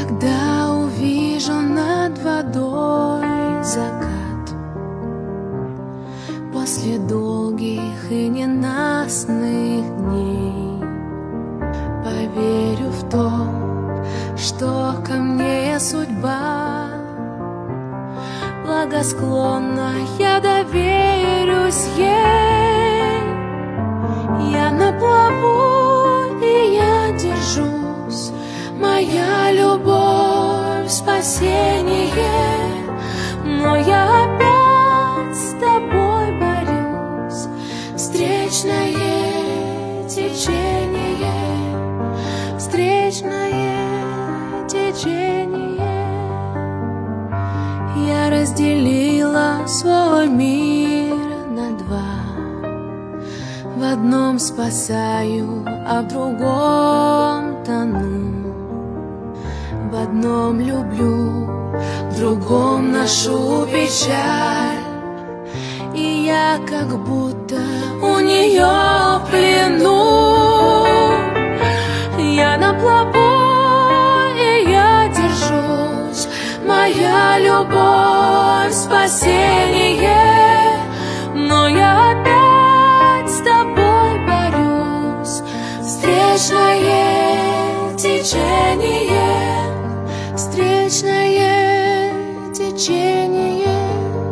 Когда увижу над водой закат, после долгих и ненастных дней, поверю в то, что ко мне судьба благосклонна, я доверюсь ей. Я на плаву и я держусь, моя любовь, спасение, но я опять с тобой борюсь. Встречное течение, встречное течение. Я разделила свой мир на два, в одном спасаю, а в другом тону. В одном люблю, в другом ношу печаль, и я как будто у нее в плену. Я на плаву и я держусь, моя любовь, спасение, но я опять с тобой борюсь. Встречное течение, встречное течение.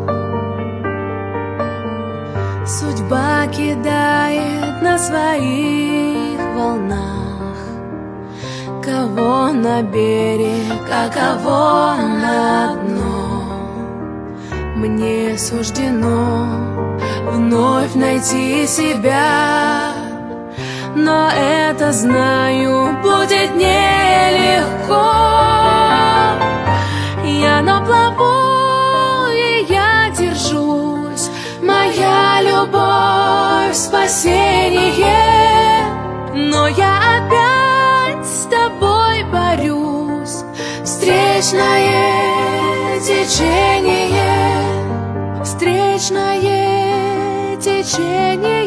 Судьба кидает на своих волнах, кого на берег, а кого на дно. Мне суждено вновь найти себя, но это, знаю, будет нелегко. Я на плаву и я держусь, моя любовь, спасение, но я опять с тобой борюсь. Встречное течение, встречное течение.